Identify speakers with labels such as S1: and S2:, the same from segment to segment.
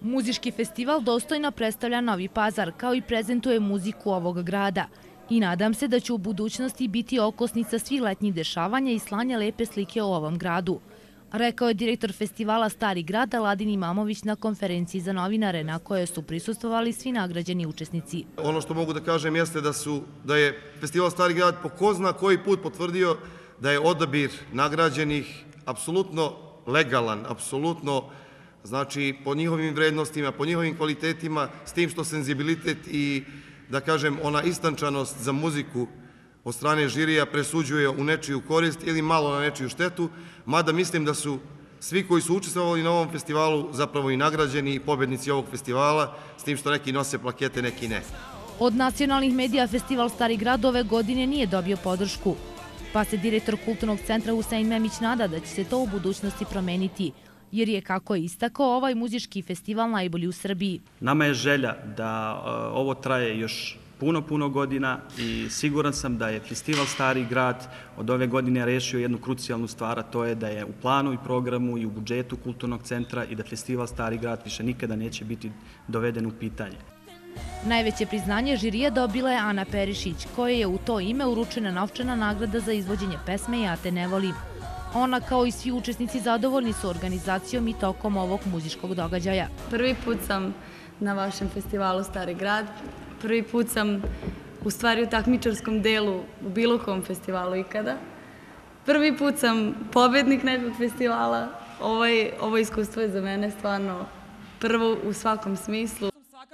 S1: Muzički festival dostojno predstavlja Novi Pazar, kao i prezentuje muziku ovog grada. I nadam se da će u budućnosti biti okosnica svih letnjih dešavanja i slanja lepe slike o ovom gradu, rekao je direktor festivala Stari grad Aladin Imamović na konferenciji za novinare, na kojoj su prisustvovali svi nagrađeni učesnici.
S2: Ono što mogu da kažem jeste da je festival Stari grad po ko zna koji put potvrdio da je odabir nagrađenih apsolutno legalan, apsolutno, znači po njihovim vrednostima, po njihovim kvalitetima, s tim što senzibilitet i, da kažem, ona istančanost za muziku od strane žirija presuđuje u nečiju korist ili malo na nečiju štetu, mada mislim da su svi koji su učestvovali na ovom festivalu zapravo i nagrađeni i pobednici ovog festivala, s tim što neki nose plakete, neki ne.
S1: Od nacionalnih medija festival Stari grad ove godine nije dobio podršku, pa se direktor Kulturnog centra Husein Memić nada da će se to u budućnosti promeniti, jer je, kako je istakao, ovaj muzički festival najbolji u Srbiji.
S3: Nama je želja da ovo traje još puno godina i siguran sam da je festival Stari grad od ove godine rešio jednu krucijalnu stvar, a to je da je u planu i programu i u budžetu Kulturnog centra i da festival Stari grad više nikada neće biti doveden u pitanje.
S1: Najveće priznanje žirija dobila je Ana Perišić, kojoj je u to ime uručena novčana nagrada za izvođenje pesme Ja te ne volim. Ona, kao i svi učesnici, zadovoljni su organizacijom i tokom ovog muzičkog događaja.
S4: Prvi put sam na vašem festivalu Stari grad. Prvi put sam u stvari u takmičarskom delu u bilo kom festivalu ikada. Prvi put sam pobednik nekog festivala. Ovo iskustvo je za mene stvarno prvo u svakom smislu.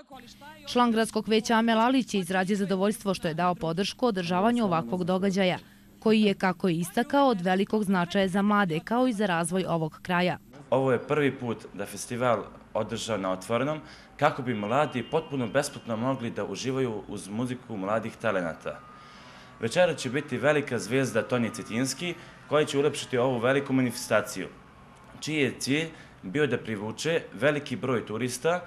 S1: Član gradskog veća Amel Alić je izrazio zadovoljstvo što je dao podršku održavanju ovakvog događaja, koji je, kako je istakao, od velikog značaja za mlade, kao i za razvoj ovog kraja.
S5: Ovo je prvi put da festival održao na otvorenom, kako bi mladi potpuno besplatno mogli da uživaju uz muziku mladih talenata. Večera će biti velika zvijezda Tonje Cetinski, koja će ulepšiti ovu veliku manifestaciju, čiji je cilj bio da privuče veliki broj turista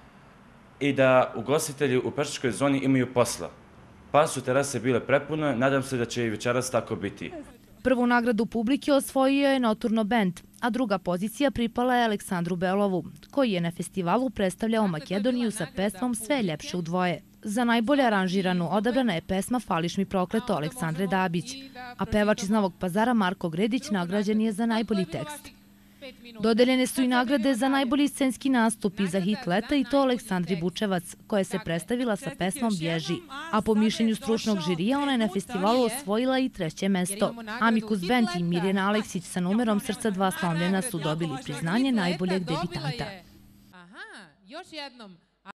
S5: i da ugostitelji u pešačkoj zoni imaju posla. Pa su terase bile prepune, nadam se da će i večeras tako biti.
S1: Prvu nagradu publike osvojio je Noturno bend, a druga pozicija pripala je Aleksandru Belovu, koji je na festivalu predstavljao Makedoniju sa pesmom Sve ljepše u dvoje. Za najbolje aranžiranu odabrana je pesma Fališ mi prokleto Aleksandre Dabić, a pevač iz Novog Pazara Marko Gredić nagrađen je za najbolji tekst. Dodeljene su i nagrade za najbolji scenski nastup i za hit leta, i to Aleksandri Bučevac, koja se predstavila sa pesmom Bježi. A po mišljenju stručnog žirija ona je na festivalu osvojila i 3. mesto. Amikus bend i Mirjana Aleksić sa numerom Srca dva slomljena su dobili priznanje najboljeg debitanta.